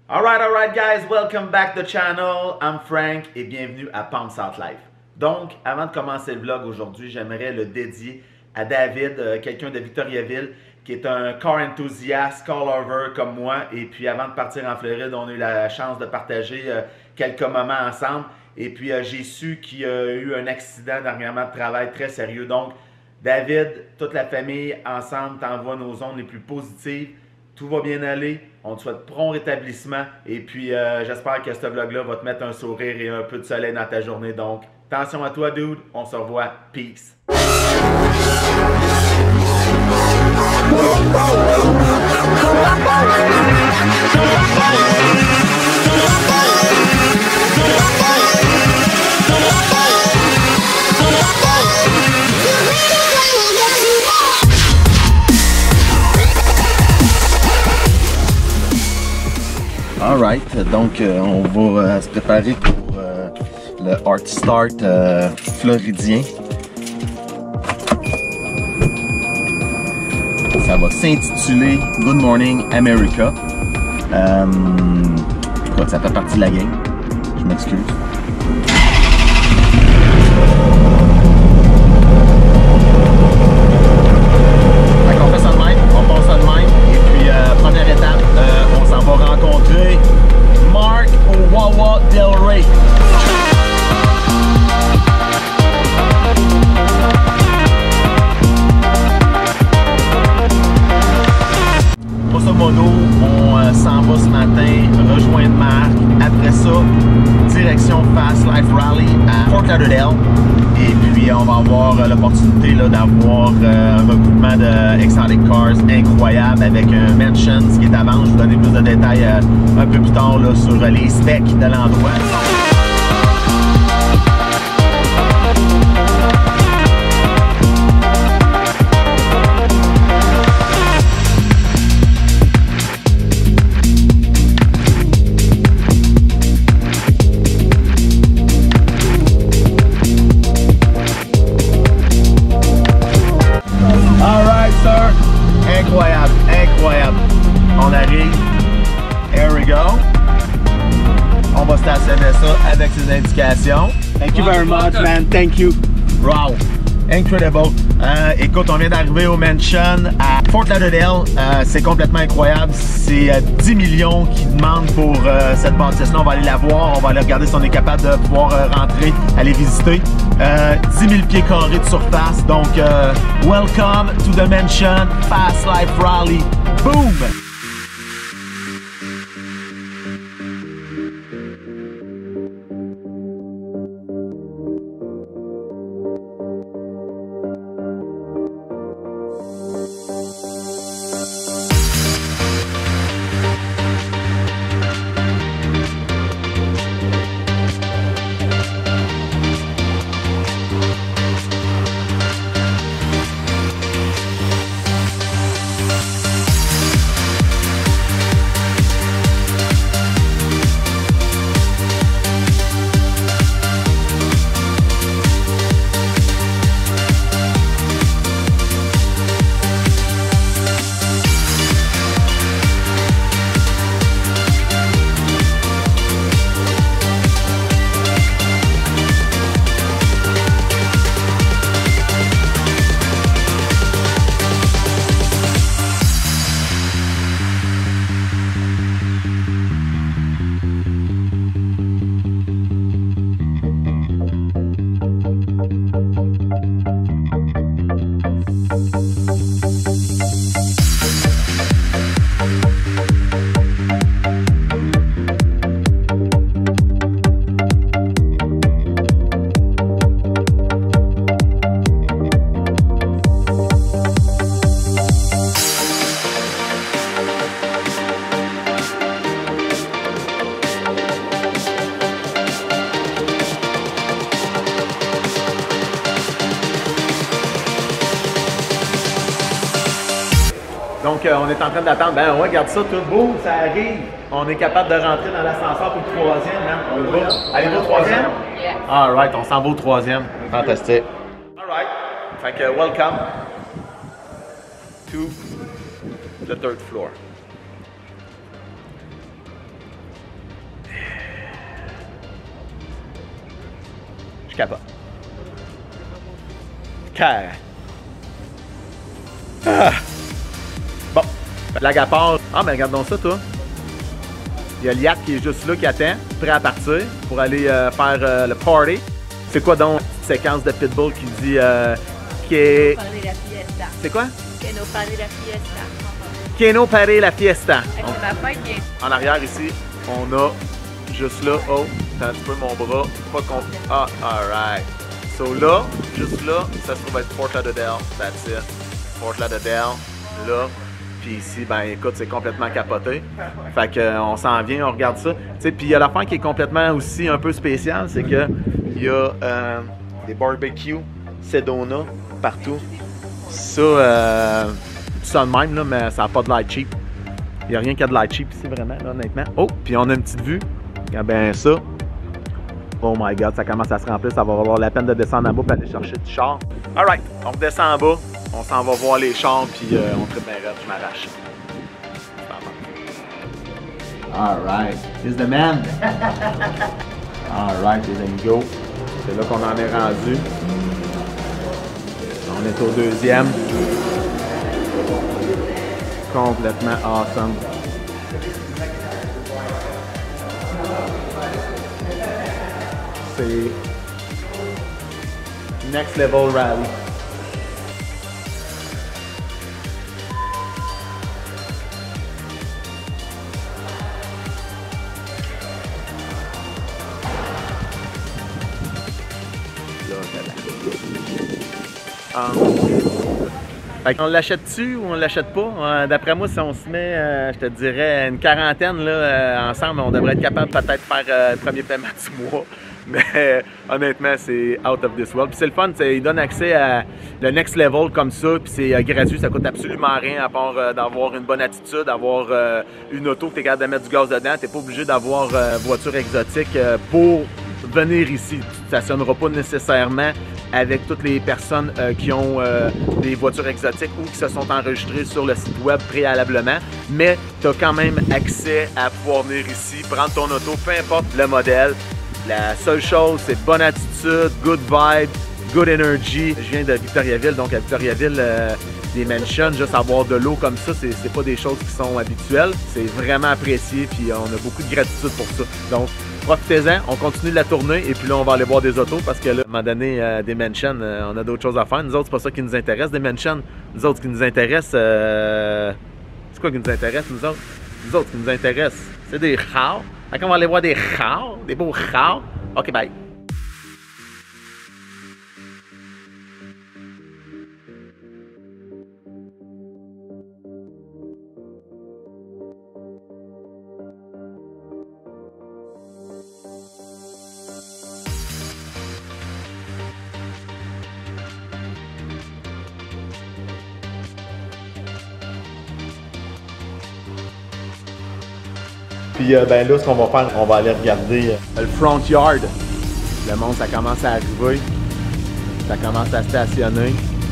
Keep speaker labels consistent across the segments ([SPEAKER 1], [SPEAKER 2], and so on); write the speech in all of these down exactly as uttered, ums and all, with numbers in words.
[SPEAKER 1] Alright, alright guys, welcome back to the channel. I'm Frank et bienvenue à Palm South Life. Donc, avant de commencer le vlog aujourd'hui, j'aimerais le dédier à David, euh, quelqu'un de Victoriaville, qui est un car enthusiast, car lover comme moi. Et puis avant de partir en Floride, on a eu la chance de partager euh, quelques moments ensemble. Et puis euh, j'ai su qu'il y a eu un accident dernièrement de travail très sérieux. Donc, David, toute la famille, ensemble, t'envoie nos ondes les plus positives. Tout va bien aller. On te souhaite prompt rétablissement. Et puis, euh, j'espère que ce vlog-là va te mettre un sourire et un peu de soleil dans ta journée. Donc, attention à toi, dude. On se revoit. Peace. Alright, donc euh, on va euh, se préparer pour euh, le Hard Start euh, floridien. Ça va s'intituler Good Morning America. Euh, écoute, ça fait partie de la game. Je m'excuse. On fait ça de même, on passe ça de même. Et puis, euh, première étape, euh, on s'en va rencontrer Mark au Wawa Del Rey. Grosso modo, on euh, s'en va ce matin rejoindre Mark. Après ça, direction Fast Life Rally à Fort Lauderdale. Et puis on va avoir euh, l'opportunité d'avoir euh, un regroupement de Exotic Cars incroyable avec un Mansion qui est à vendre. Je vais vous donner plus de détails euh, un peu plus tard là, sur euh, les specs de l'endroit. Incroyable, incroyable. On arrive. Here we go. On va stationner ça avec ses indications.
[SPEAKER 2] Thank you very much, man. Thank you.
[SPEAKER 1] Wow. Incredible. Euh, écoute, on vient d'arriver au Mansion à Fort Lauderdale. Euh, c'est complètement incroyable. C'est euh, dix millions qui demandent pour euh, cette bâtisse-là. On va aller la voir. On va aller regarder si on est capable de pouvoir euh, rentrer, aller visiter. Euh, dix mille pieds carrés de surface. Donc, euh, welcome to the Mansion Fast Life Rally. Boom! Donc, euh, on est en train d'attendre. Ben, on regarde ça, tout beau, ça arrive. On est capable de rentrer dans l'ascenseur pour le troisième. Hein? On le voit. Allez-vous au troisième?
[SPEAKER 3] Yeah.
[SPEAKER 1] All right, on s'en va au troisième. Fantastique. All right. Fait que, welcome to the third floor. Je capote. Car. Ah. Bon. Blague à part. Ah, mais regarde donc ça, toi. Il y a Liat qui est juste là, qui attend, prêt à partir pour aller euh, faire euh, le party. C'est quoi donc cette séquence de Pitbull qui dit euh, qui est... C'est quoi?
[SPEAKER 3] Que no pare la fiesta.
[SPEAKER 1] Que no pare la fiesta.
[SPEAKER 3] C'est ma fête qui est...
[SPEAKER 1] En arrière ici, on a juste là, oh, t'as un petit peu mon bras, pas qu'on... Ah, alright. So là, juste là, ça se trouve être Fort Lauderdale, that's it. Fort Lauderdale, là. Puis ici, ben écoute, c'est complètement capoté. Fait qu'on s'en vient, on regarde ça. Tu sais, puis il y a l'affaire qui est complètement aussi un peu spéciale, c'est que il y a euh, des barbecues Sedona partout. Ça, euh, ça de même, là, mais ça n'a pas de light cheap. Il n'y a rien qui a de light cheap ici, vraiment, là, honnêtement. Oh, puis on a une petite vue. Regarde bien ça. Oh my God, ça commence à se remplir. Ça va avoir la peine de descendre en bas et aller chercher du char. Alright, on redescend en bas. On s'en va voir les chars, puis euh, on tripe bien raide, je m'arrache. Alright, here's the man. Alright, les amis, go. C'est là qu'on en est rendu. On est au deuxième. Complètement awesome. C'est Next Level Rally. Um, on l'achète-tu ou on l'achète pas? Euh, D'après moi, si on se met, euh, je te dirais, une quarantaine là, euh, ensemble, on devrait être capable peut-être de faire euh, le premier paiement du mois. Mais euh, honnêtement, c'est out of this world. Puis c'est le fun, il donne accès à le next level comme ça, puis c'est euh, gratuit, ça coûte absolument rien à part euh, d'avoir une bonne attitude, d'avoir euh, une auto que tu es capable de mettre du gaz dedans. Tu n'es pas obligé d'avoir euh, voiture exotique euh, pour venir ici. Tu ne stationneras pas nécessairement avec toutes les personnes euh, qui ont euh, des voitures exotiques ou qui se sont enregistrées sur le site web préalablement, mais tu as quand même accès à pouvoir venir ici, prendre ton auto, peu importe le modèle. La seule chose, c'est bonne attitude, good vibe, good energy. Je viens de Victoriaville, donc à Victoriaville, euh, des mansions, juste avoir de l'eau comme ça, c'est pas des choses qui sont habituelles. C'est vraiment apprécié, puis on a beaucoup de gratitude pour ça. Donc, profitez-en, on continue la tournée, et puis là, on va aller voir des autos, parce que là, à un moment donné, euh, des mansions, euh, on a d'autres choses à faire. Nous autres, c'est pas ça qui nous intéresse, des mansions. Nous autres, ce qui nous intéresse, euh... c'est quoi qui nous intéresse, nous autres? Nous autres, ce qui nous intéresse, c'est des chars. Fait qu'on va aller voir des chars, des beaux chars. OK, bye. Puis euh, ben là, ce qu'on va faire, on va aller regarder euh, le front yard. Le monde, ça commence à arriver. Ça commence à stationner.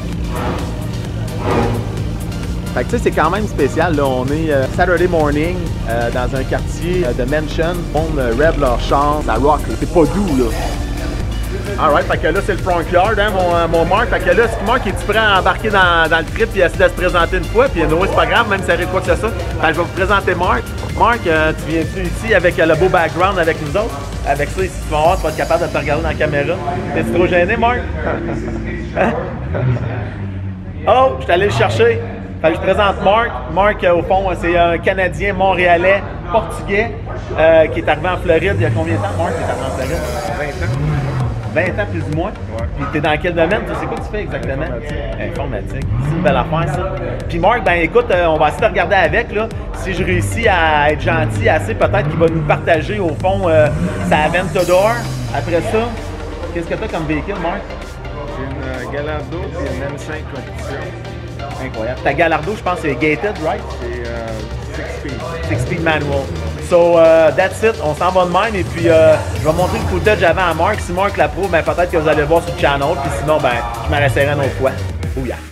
[SPEAKER 1] Fait que tu sais, c'est quand même spécial. Là, on est euh, Saturday morning euh, dans un quartier euh, de mansion. On euh, rêve leur char, ça rock. C'est pas doux, là. Alright, fait que là, c'est le front yard, hein, mon, euh, mon Mark. Fait que là, c'est Mark qui est-tu prêt à embarquer dans, dans le trip et essayer de se présenter une fois? Puis non, c'est pas grave, même si ça arrive quoi que ce soit. Fait que je vais vous présenter Mark. Mark, euh, tu viens-tu ici avec euh, le beau background avec nous autres? Avec ça, ici, tu vas voir, tu vas être capable de te regarder dans la caméra. T'es-tu trop gêné, Mark? Hein? Oh, je suis allé le chercher. Fait que je présente Mark. Mark, euh, au fond, c'est un Canadien, Montréalais, Portugais, euh, qui est arrivé en Floride il y a combien de temps, Mark, qui est arrivé en Floride?
[SPEAKER 4] vingt ans.
[SPEAKER 1] vingt ans plus ou moins.
[SPEAKER 4] Ouais.
[SPEAKER 1] Puis t'es dans quel domaine? Tu sais quoi tu fais exactement?
[SPEAKER 4] Informatique.
[SPEAKER 1] Informatique. C'est une belle affaire, ça. Puis Mark, ben écoute, euh, on va essayer de regarder avec, là. Si je réussis à être gentil assez, peut-être qu'il va nous partager, au fond, euh, sa Aventador. Après ça, qu'est-ce que t'as comme véhicule, Mark?
[SPEAKER 4] J'ai une euh, Gallardo et une M cinq compétition.
[SPEAKER 1] Incroyable. Ta Gallardo, je pense, c'est gated, right?
[SPEAKER 4] C'est euh, six speed.
[SPEAKER 1] six speed manual. So, uh, that's it. On s'en va de même. Et puis, euh, je vais montrer le footage avant à Mark. Si Mark l'approuve, ben, peut-être que vous allez le voir sur le channel. Puis sinon, ben, je m'en resterai une autre fois. Oh yeah.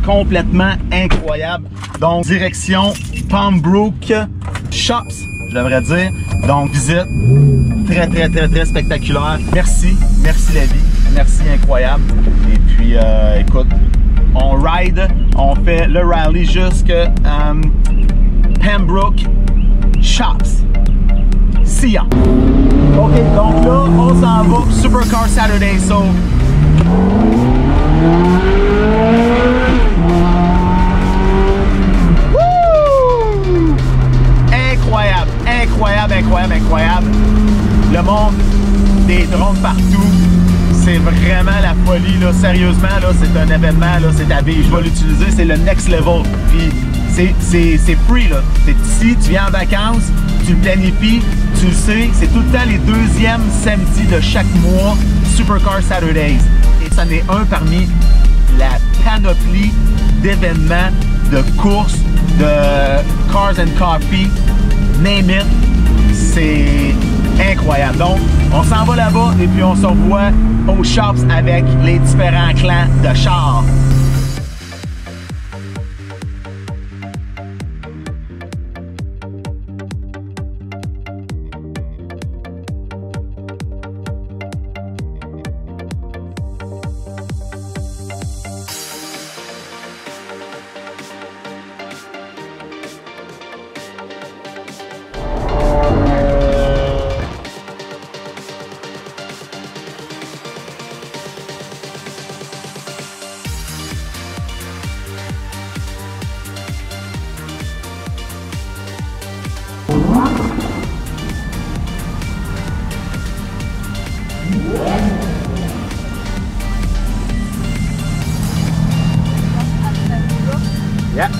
[SPEAKER 1] complètement incroyable. Donc, direction Pembroke Shops, je devrais dire. Donc, visite très, très, très, très spectaculaire. Merci, merci la vie, merci, incroyable. Et puis, euh, écoute, on ride, on fait le rallye jusque um, Pembroke Shops. See ya! Ok, donc là, on s'en va Supercar Saturday, so... Woo! Incroyable, incroyable, incroyable, incroyable. Le monde, des drones partout. C'est vraiment la folie, là. Sérieusement, là, c'est un événement, là, c'est à vie. Je vais l'utiliser, c'est le next level. Puis c'est free, là. C'est ici, tu viens en vacances, tu le planifies, tu le sais, c'est tout le temps les deuxièmes samedis de chaque mois, Supercar Saturdays. Et ça n'est un parmi la panoplie d'événements, de courses, de cars and coffee, name it. C'est incroyable. Donc, on s'en va là-bas et puis on se revoit aux shops avec les différents clans de chars. Yeah.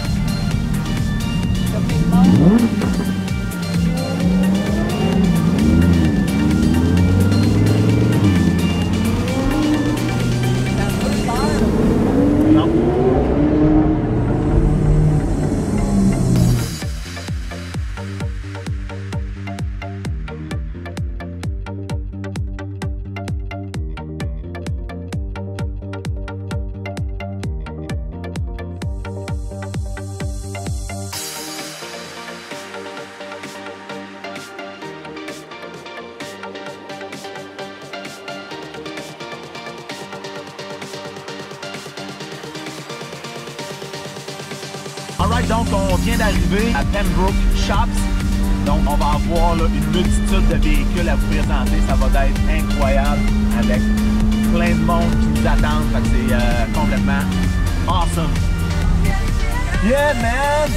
[SPEAKER 1] Alright, donc on vient d'arriver à Pembroke Shops. Donc on va avoir là, une multitude de véhicules à vous présenter. Ça va être incroyable avec plein de monde qui nous attendent. Fait que c'est euh, complètement awesome. Yeah, man!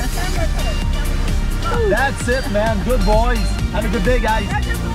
[SPEAKER 1] That's it, man. Good boys. Have a good day, guys.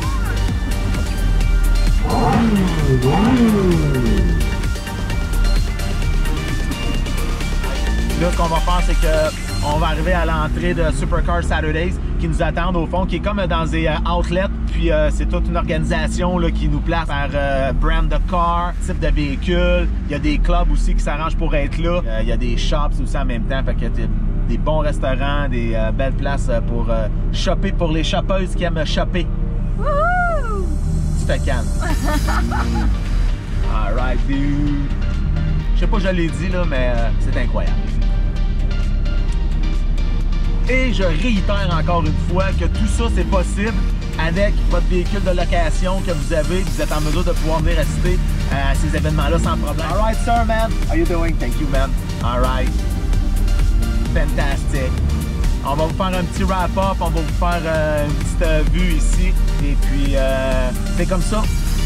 [SPEAKER 1] Là, ce qu'on va faire, c'est que on va arriver à l'entrée de Supercar Saturdays qui nous attendent au fond, qui est comme dans des euh, outlets. Puis euh, c'est toute une organisation là, qui nous place par euh, brand de car, type de véhicule. Il y a des clubs aussi qui s'arrangent pour être là. Euh, il y a des shops aussi en même temps. Fait que des bons restaurants, des euh, belles places pour euh, shopper pour les shoppeuses qui aiment shopper. Wouhou! Tu te calmes. Alright, dude. Je sais pas, je l'ai dit là, mais euh, c'est incroyable. Et je réitère encore une fois que tout ça c'est possible avec votre véhicule de location que vous avez. Vous êtes en mesure de pouvoir venir assister à ces événements-là sans problème. Alright, sir, man. How you doing? Thank you, man. Alright. Fantastic. On va vous faire un petit wrap-up. On va vous faire euh, une petite euh, vue ici. Et puis, euh, c'est comme ça.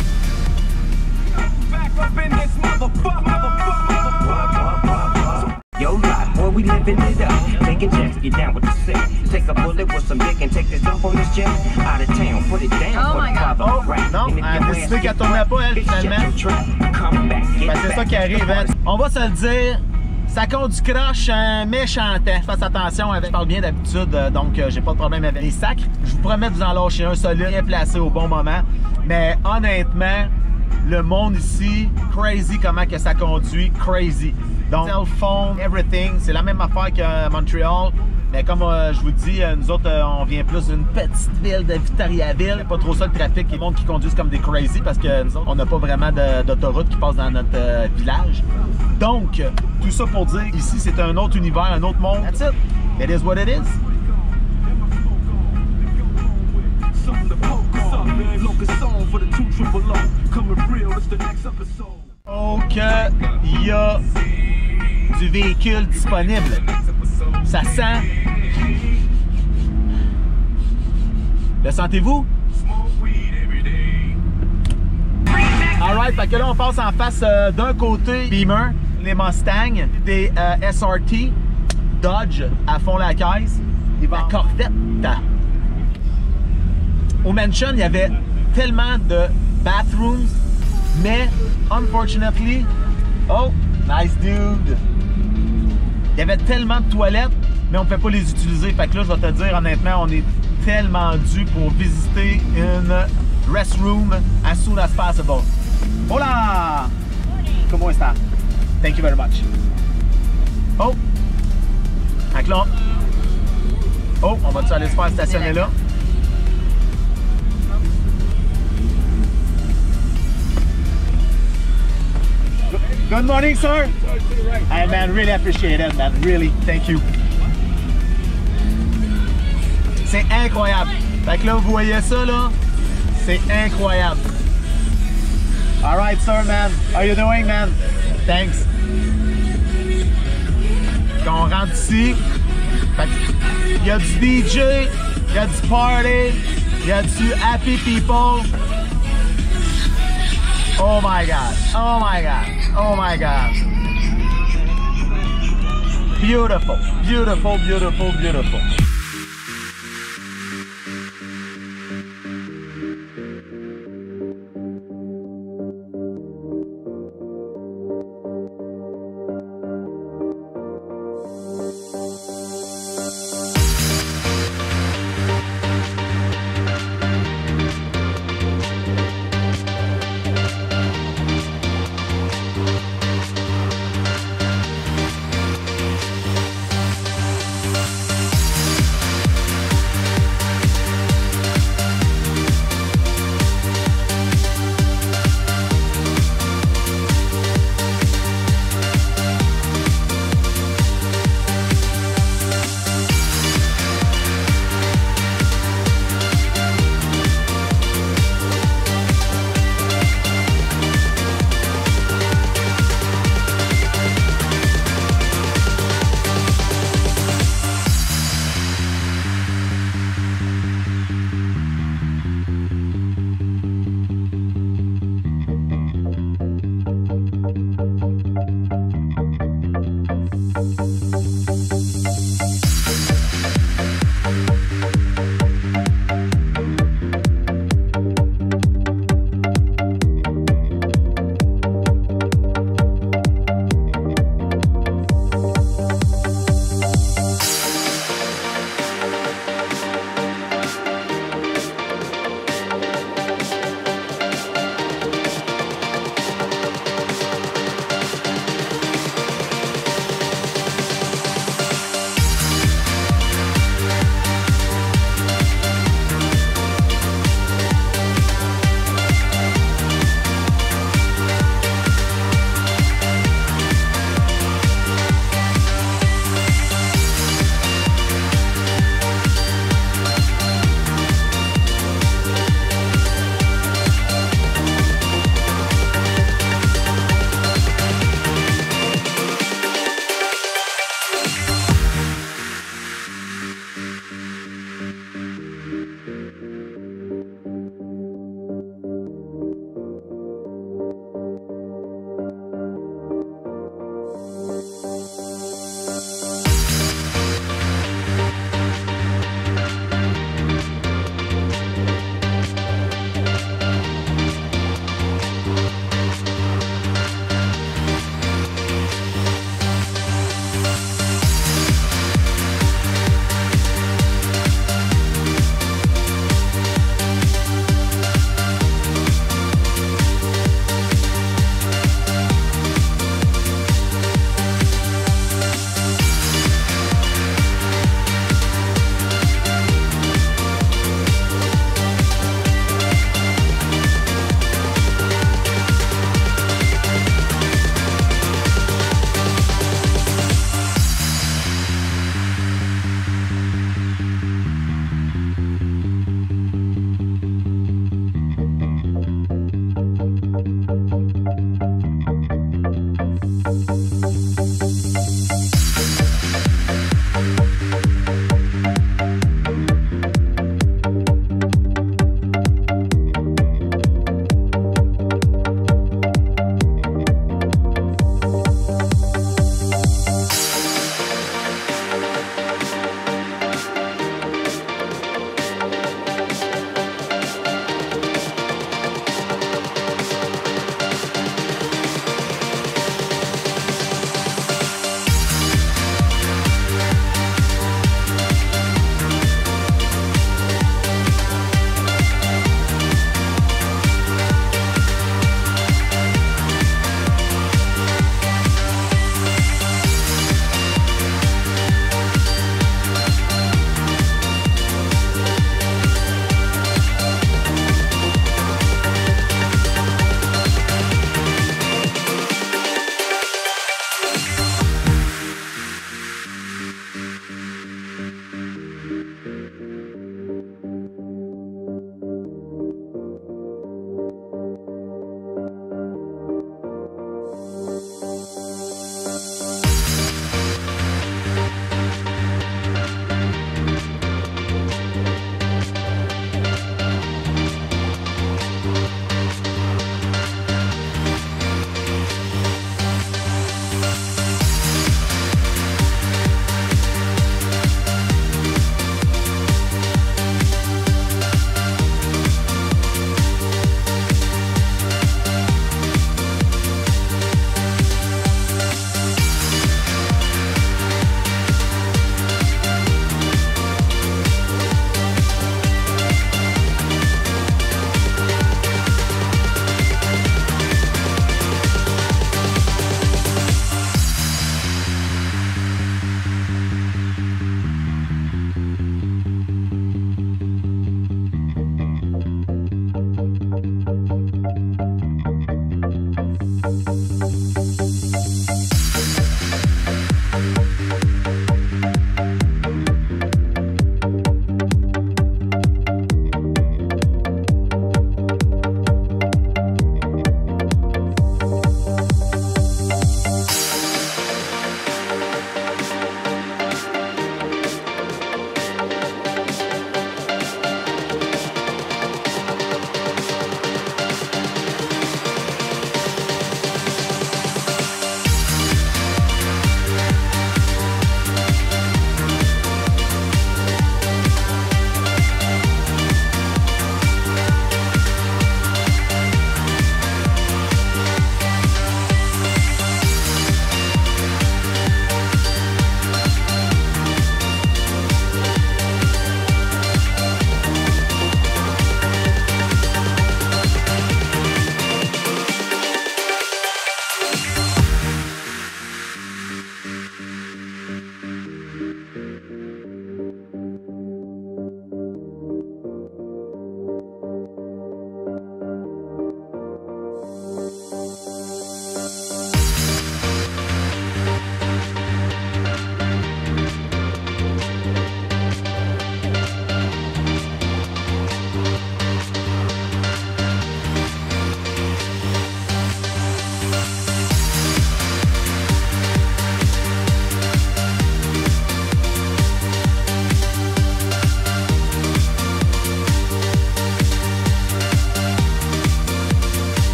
[SPEAKER 5] Yo, life, boy, we living it up. Taking checks, get down with the sick. Take a bullet with some dick and take this dump on this jet. Out of town, put it down
[SPEAKER 3] Oh
[SPEAKER 5] for
[SPEAKER 3] my
[SPEAKER 5] the
[SPEAKER 3] God.
[SPEAKER 5] father.
[SPEAKER 1] Oh,
[SPEAKER 5] Right.
[SPEAKER 1] non, elle a décidé qu'elle tournait pas, elle, finalement. Ben, c'est ça qui arrive, hein. On va se le dire, ça compte du croche un méchant temps. Faites attention, avec, je parle bien d'habitude, donc euh, j'ai pas de problème avec les sacs. Je vous promets de vous en lâcher un solide, bien placé au bon moment. Mais honnêtement, le monde ici, crazy comment que ça conduit, crazy. Donc, cell phone, everything, c'est la même affaire qu'à Montréal. Mais comme euh, je vous dis, euh, nous autres, euh, on vient plus d'une petite ville de Victoriaville. Pas trop ça le trafic, les mondes qui conduisent comme des crazy parce que nous autres, on n'a pas vraiment d'autoroute qui passe dans notre euh, village. Donc, tout ça pour dire, ici, c'est un autre univers, un autre monde. That's it. It is what it is. Donc, il y a du véhicule disponible. Ça sent. Le sentez-vous? Alright, fait que là, on passe en face euh, d'un côté Beamer, les Mustang, des euh, S R T, Dodge à fond la caisse, la Corvette. Au Mansion, il y avait tellement de bathrooms, mais unfortunately, oh, nice dude. Il y avait tellement de toilettes, mais on ne peut pas les utiliser. Fait que là, je vais te dire honnêtement, on est tellement dû pour visiter une restroom as soon as possible. Hola! Comment est-ce? Thank you very much. Oh! Fait que là, oh, on va-tu aller se faire stationner là? Good morning, sir. Hey, man, really appreciate it, man. Really, thank you. C'est incroyable. Fait que là, vous voyez ça, là? C'est incroyable. All right, sir, man. How you doing, man? Thanks. Quand on rentre ici, il y a du D J, il y a du party, il y a du happy people. Oh my God, oh my God, oh my God. Beautiful, beautiful, beautiful, beautiful.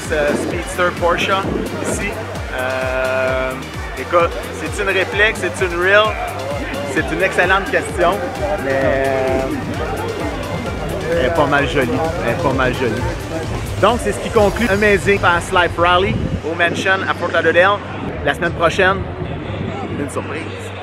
[SPEAKER 1] euh, Speedster Porsche ici. Euh, écoute, c'est une réplique, c'est une real? C'est une excellente question, mais euh, elle est pas mal jolie. Elle est pas mal jolie. Donc, c'est ce qui conclut Amazing Fast Life Rally au Mansion à Fort Lauderdale. La semaine prochaine, une surprise.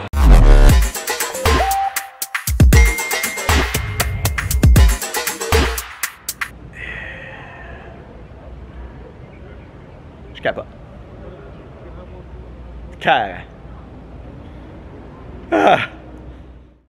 [SPEAKER 1] Je capote. Car. Ah!